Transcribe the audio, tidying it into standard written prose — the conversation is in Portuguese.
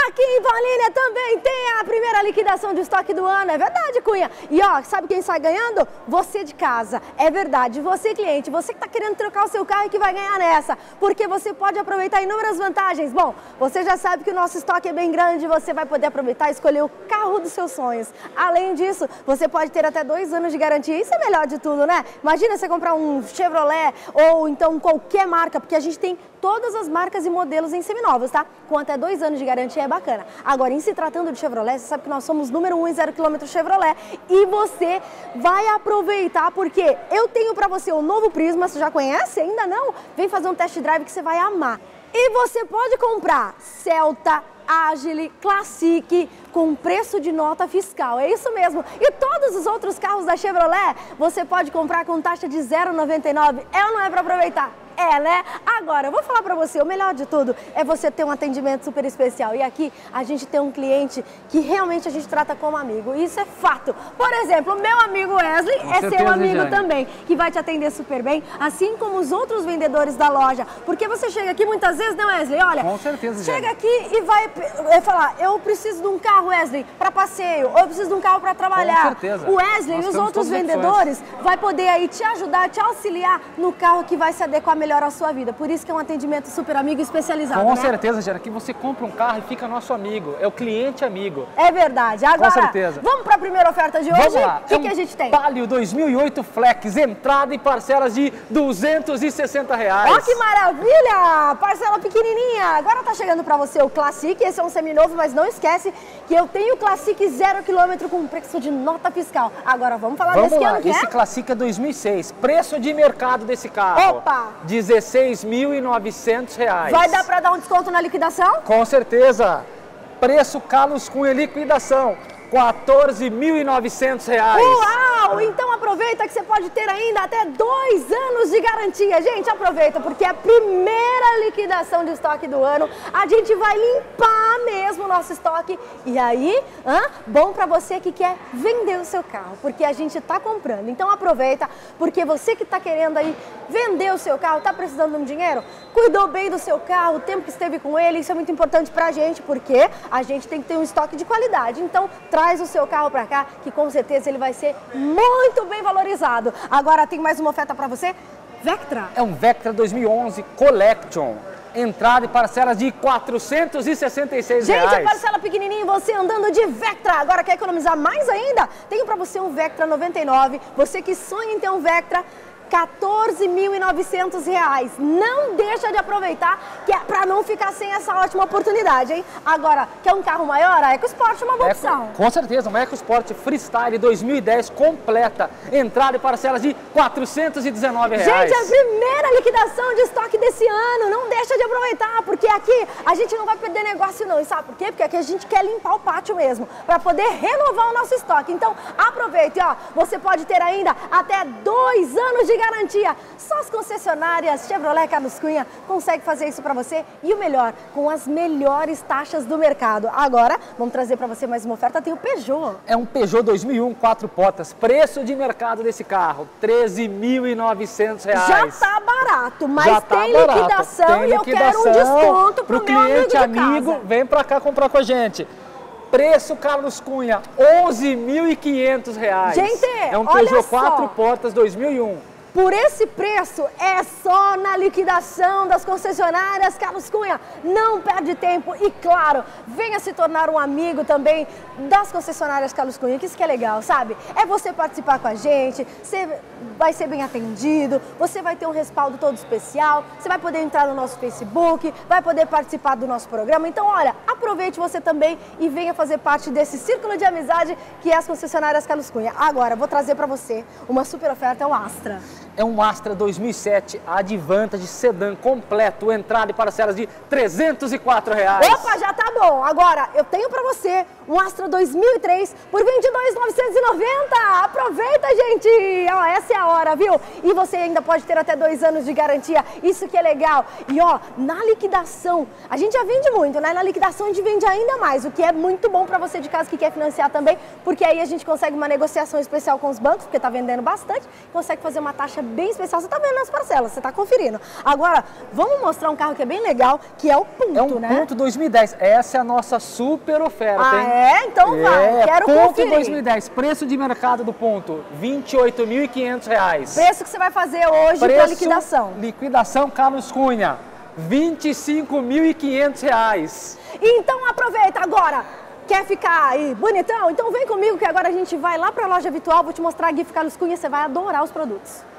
Aqui em Paulínia também tem a primeira liquidação de estoque do ano, é verdade, Cunha. E ó, sabe quem sai ganhando? Você de casa, é verdade. Você cliente, você que está querendo trocar o seu carro e que vai ganhar nessa, porque você pode aproveitar inúmeras vantagens. Bom, você já sabe que o nosso estoque é bem grande, você vai poder aproveitar e escolher o carro dos seus sonhos. Além disso, você pode ter até 2 anos de garantia, isso é melhor de tudo, né? Imagina você comprar um Chevrolet ou então qualquer marca, porque a gente tem todas as marcas e modelos em seminovos, tá? Com até 2 anos de garantia é bacana. Agora, em se tratando de Chevrolet, você sabe que nós somos número 1 em 0 km Chevrolet e você vai aproveitar porque eu tenho pra você o novo Prisma, você já conhece? Ainda não? Vem fazer um test drive que você vai amar. E você pode comprar Celta, Agile, Classic com preço de nota fiscal, é isso mesmo. E todos os outros carros da Chevrolet você pode comprar com taxa de 0,99. É ou não é para aproveitar? É, né? Agora, eu vou falar pra você, o melhor de tudo é você ter um atendimento super especial. E aqui a gente tem um cliente que realmente a gente trata como amigo. Isso é fato. Por exemplo, o meu amigo Wesley é seu amigo também, que vai te atender super bem, assim como os outros vendedores da loja. Porque você chega aqui muitas vezes, né, Wesley? Olha, com certeza, chega aqui e vai falar, eu preciso de um carro, Wesley, para passeio, ou eu preciso de um carro para trabalhar. Com certeza. O Wesley e os outros vendedores vai poder aí te ajudar, te auxiliar no carro que vai se adequar melhor à sua vida. Por isso que é um atendimento super amigo especializado. Com né? certeza, Gera, que você compra um carro e fica nosso amigo. É o cliente amigo. É verdade. Agora, com certeza. Vamos para a primeira oferta de hoje? Vamos lá. O que a gente tem? Palio 2008 Flex, entrada e parcelas de R$260. Ó, que maravilha! Parcela pequenininha. Agora tá chegando para você o Classic, esse é um seminovo, mas não esquece que eu tenho o Classic 0 km com preço de nota fiscal. Agora vamos falar desse ano que esse Classic é 2006. Preço de mercado desse carro. Opa! R$16.900. Vai dar para dar um desconto na liquidação? Com certeza. Preço Carlos Cunha liquidação. R$14.900. Uau! Então aproveita que você pode ter ainda até 2 anos de garantia. Gente, aproveita porque é a primeira liquidação de estoque do ano. A gente vai limpar mesmo o nosso estoque. E aí, bom pra você que quer vender o seu carro, porque a gente tá comprando. Então aproveita, porque você que tá querendo aí vender o seu carro, tá precisando de um dinheiro, cuidou bem do seu carro, o tempo que esteve com ele, isso é muito importante pra gente, porque a gente tem que ter um estoque de qualidade. Então, traz o seu carro para cá, que com certeza ele vai ser muito bem valorizado. Agora tem mais uma oferta para você, Vectra. É um Vectra 2011 Collection. Entrada e parcelas de R$466. Gente, a parcela pequenininha, você andando de Vectra. Agora quer economizar mais ainda? Tenho para você um Vectra 99. Você que sonha em ter um Vectra, R$14.900. Não deixa de aproveitar, que é para não ficar sem essa ótima oportunidade, hein? Agora, quer um carro maior? A EcoSport é uma boa opção. Com certeza, uma EcoSport Freestyle 2010 completa. Entrada e parcelas de R$419. Gente, a primeira liquidação de estoque desse ano. Não deixa de aproveitar, porque aqui a gente não vai perder negócio não. E sabe por quê? Porque aqui a gente quer limpar o pátio mesmo, para poder renovar o nosso estoque. Então, aproveite, ó. Você pode ter ainda até 2 anos de garantia. Só as concessionárias Chevrolet Carlos Cunha conseguem fazer isso para você e o melhor, com as melhores taxas do mercado. Agora, vamos trazer para você mais uma oferta, tem o Peugeot. É um Peugeot 2001 4 portas, preço de mercado desse carro, R$13.900. Já tá barato, mas tem liquidação e eu quero um desconto pro meu cliente amigo. Vem para cá comprar com a gente. Preço Carlos Cunha, R$11.500. Gente, é um Peugeot 4 portas 2001. Por esse preço, é só na liquidação das concessionárias Carlos Cunha. Não perde tempo e, claro, venha se tornar um amigo também das concessionárias Carlos Cunha, que isso que é legal, sabe? É você participar com a gente, você vai ser bem atendido, você vai ter um respaldo todo especial, você vai poder entrar no nosso Facebook, vai poder participar do nosso programa. Então, olha, aproveite você também e venha fazer parte desse círculo de amizade que é as concessionárias Carlos Cunha. Agora, vou trazer para você uma super oferta, é o Astra. É um Astra 2007 Advantage sedã completo, entrada e parcelas de R$304. Opa, já tá bom. Agora, eu tenho pra você um Astra 2003 por R$22.990. Aproveita, gente. Ó, essa é a hora, viu? E você ainda pode ter até 2 anos de garantia. Isso que é legal. E ó, na liquidação, a gente já vende muito, né? Na liquidação a gente vende ainda mais, o que é muito bom pra você de casa que quer financiar também, porque aí a gente consegue uma negociação especial com os bancos, porque tá vendendo bastante, consegue fazer uma taxa bem especial. Você tá vendo nas parcelas, você tá conferindo. Agora, vamos mostrar um carro que é bem legal, que é o Punto, É um né? Punto 2010. Essa é a nossa super oferta, hein? É? Então vai, quero Punto conferir. 2010, preço de mercado do Punto, R$ 28.500. Preço que você vai fazer hoje para liquidação. Liquidação Carlos Cunha, R$ 25.500. Então aproveita agora. Quer ficar aí bonitão? Então vem comigo que agora a gente vai lá para a loja virtual, vou te mostrar a GIF Carlos Cunha, você vai adorar os produtos.